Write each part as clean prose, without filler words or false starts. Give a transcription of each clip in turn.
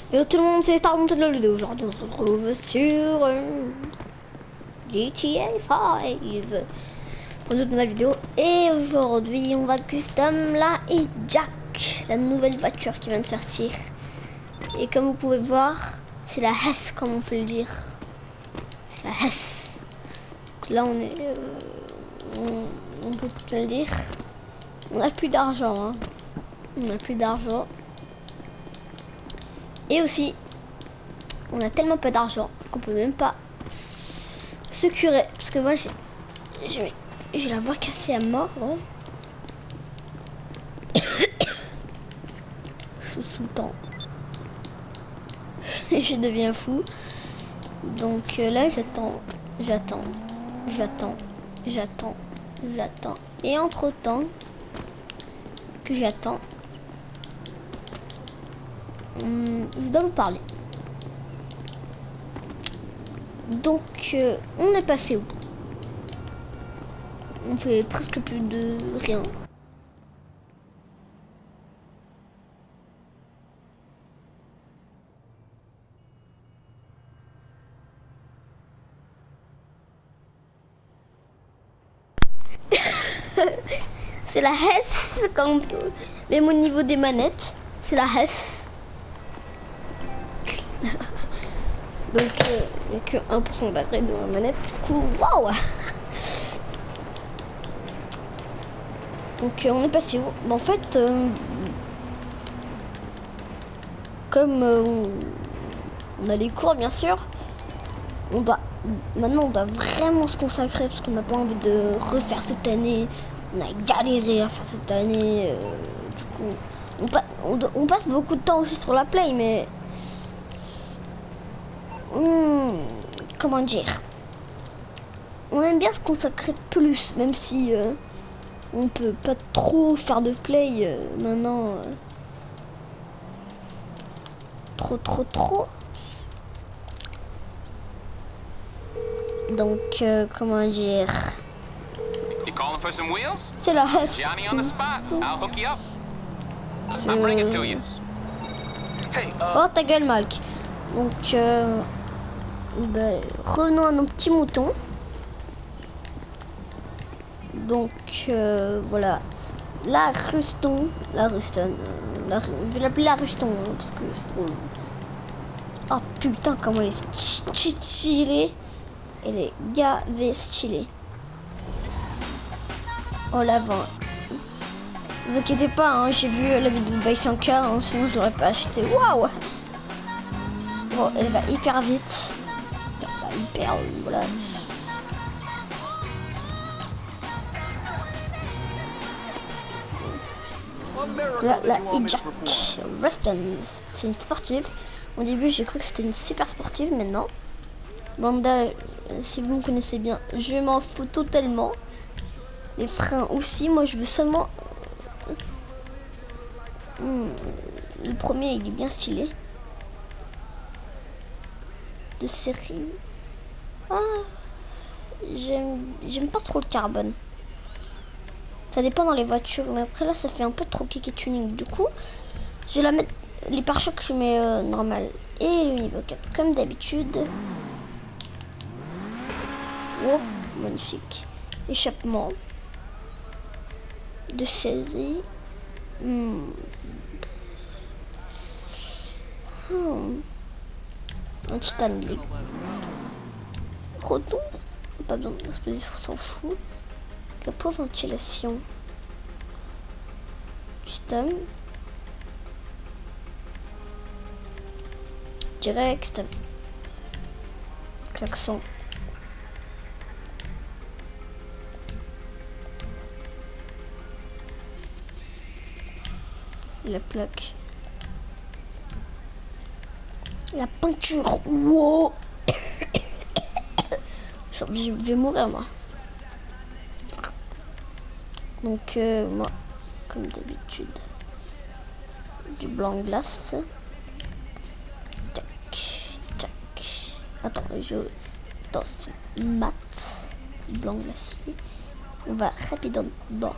Et tout le monde, c'est Star Mountain de la vidéo. Aujourd'hui, on se retrouve sur GTA 5 pour une autre nouvelle vidéo. Et aujourd'hui, on va custom la Jack, la nouvelle voiture qui vient de sortir. Et comme vous pouvez voir, c'est la Hess, comme on peut le dire. C'est la Hess. Donc là, on est, on peut te le dire. On n'a plus d'argent. Hein. On n'a plus d'argent. Et aussi, on a tellement pas d'argent qu'on peut même pas se curer. Parce que moi, j'ai la voix cassée à mort. Hein. Je suis sous le temps. Et je deviens fou. Donc là, j'attends. Et entre temps que j'attends, je dois vous parler. Donc, on est passé où? On fait presque plus de rien. C'est la Hess, comme même au niveau des manettes, c'est la Hess. Donc il n'y a que 1% de batterie dans la manette. Du coup, waouh! Donc on est passé où? En fait, comme on a les cours bien sûr, maintenant on doit vraiment se consacrer parce qu'on n'a pas envie de refaire cette année. On a galéré à faire cette année. Du coup, on passe beaucoup de temps aussi sur la play, mais comment dire, on aime bien se consacrer plus, même si on peut pas trop faire de play maintenant. Trop. Donc, comment dire, c'est la Hess. Oh, ta gueule, Malk. Donc, revenons à nos petits moutons. Donc, voilà. La Ruston. Je vais l'appeler la Ruston, hein, parce que c'est trop. Oh putain, comment elle est stylée. Elle est gavé stylée. Oh, l'avant. Vous inquiétez pas, hein, j'ai vu la vidéo de Baisanka, hein, sinon je l'aurais pas acheté. Waouh! Bon, elle va hyper vite. Voilà. La E-Jack Ruston, c'est une sportive. Au début, j'ai cru que c'était une super sportive, mais non. Blanda, si vous me connaissez bien, je m'en fous totalement. Les freins aussi, moi je veux seulement... Le premier, il est bien stylé. De série. Ah, j'aime pas trop le carbone. Ça dépend dans les voitures, mais après là, ça fait un peu trop kick et tuning. Du coup, je vais la mettre... Les pare-chocs, je mets normal. Et le niveau 4, comme d'habitude. Oh, magnifique. Échappement. De série. Un titane ligue. Roton. Pas besoin d'explosion, on s'en fout. Capot ventilation. Custom. Direct. Klaxon. La plaque. La peinture. Wow. Je vais mourir moi. Donc moi, comme d'habitude, du blanc glace. Tac. Attends, attention, mat, blanc glacier. On va rapidement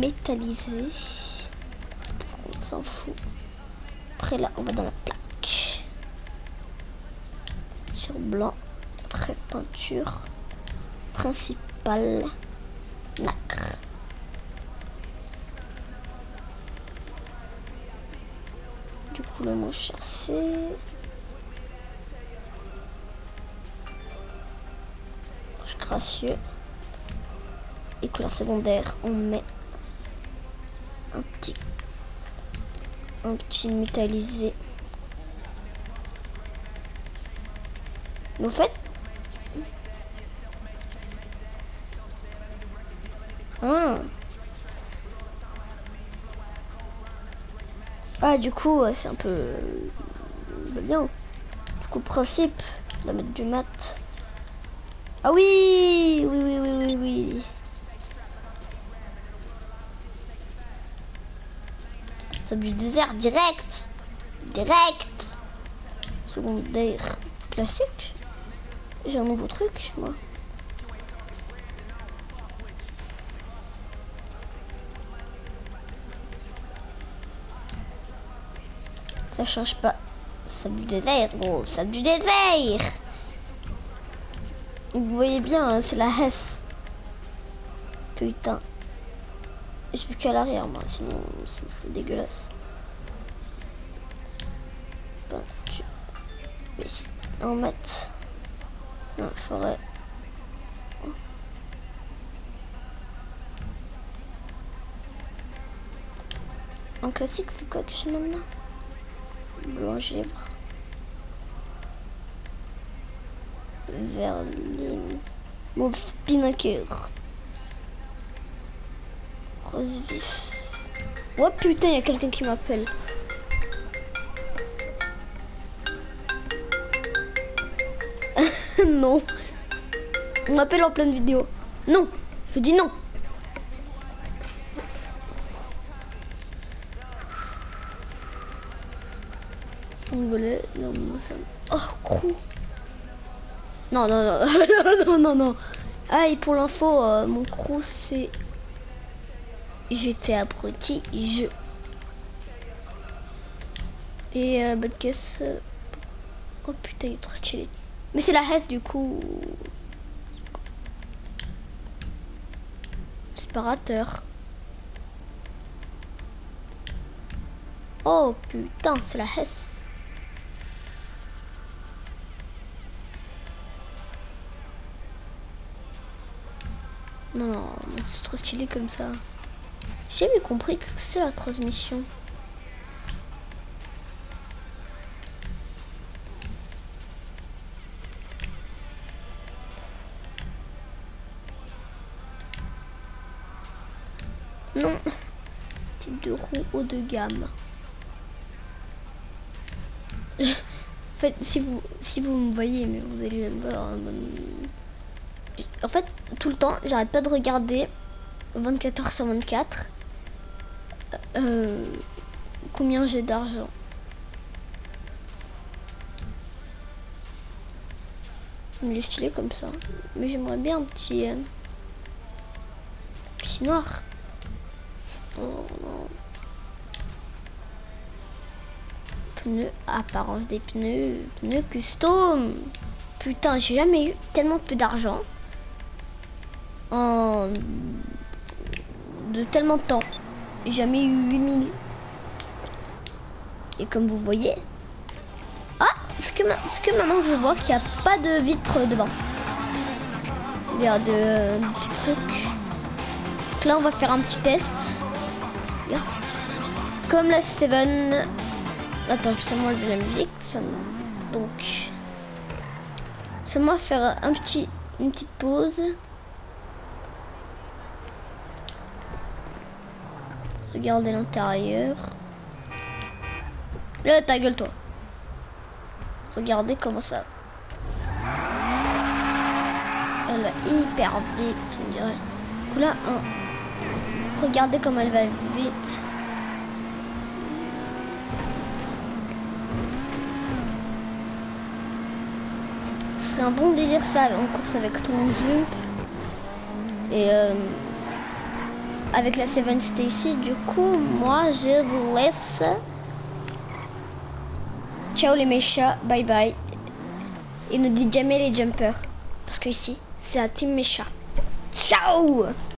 métalliser. On s'en fout. Après là, on va dans la plaque. sur blanc. Après peinture principale. Nacre. Du coup le moins cher c'est rouge gracieux. Et couleur secondaire on met un petit métallisé. Mais au fait ah du coup c'est un peu bien. Du coup principe de mettre du mat. Ah oui oui oui oui oui oui. Sable du désert direct. Secondaire classique. J'ai un nouveau truc moi. Ça change pas. Sable du désert, gros. Sable du désert. Vous voyez bien, hein, c'est la Hesse. Putain. Je vis qu'à l'arrière, moi. Sinon, c'est dégueulasse. Peinture. En mat. Non, forêt. En classique, c'est quoi que j'ai maintenant? Blanc gèvre. Vert lime. Mauve spinnaker. Rose vif. Oh putain, il y a quelqu'un qui m'appelle. Non. On m'appelle en pleine vidéo. Non. Je dis non. Voilà, non, ça... Oh, crew. Non, non, non, non, non, non. Ah, et pour l'info, mon crew, c'est... J'étais abruti, je... Et bonne caisse... Oh putain, il est trop stylé. Mais c'est la Hesse, du coup... Séparateur. Oh putain, c'est la Hesse. Non, non, c'est trop stylé comme ça. J'ai jamais compris ce que c'est la transmission. Non. Type de roue haut de gamme. En fait, si vous me voyez, mais vous allez me voir. En fait, tout le temps, j'arrête pas de regarder 24h sur 24 combien j'ai d'argent. Il est stylé comme ça. Mais j'aimerais bien un petit noir. Oh, non. Pneus, apparence des pneus custom. Putain, j'ai jamais eu tellement peu d'argent de tellement de temps. J'ai jamais eu 8000. Et comme vous voyez, est-ce que maintenant que je vois qu'il n'y a pas de vitre devant, il y a de petits trucs. Donc là on va faire un petit test. Bien. Comme la 7. Attends, je vais enlever la musique. Donc c'est moi faire une petite pause. Regardez l'intérieur. Ta gueule toi. Regardez comment ça. Elle va hyper vite, on dirait. Du coup là, regardez comment elle va vite. Ce serait un bon délire ça en course avec ton jump. Et avec la 7 Stacy. Du coup, moi je vous laisse. Ciao les méchats, bye bye. Et ne dites jamais les jumpers. Parce que ici, c'est la team mécha. Ciao!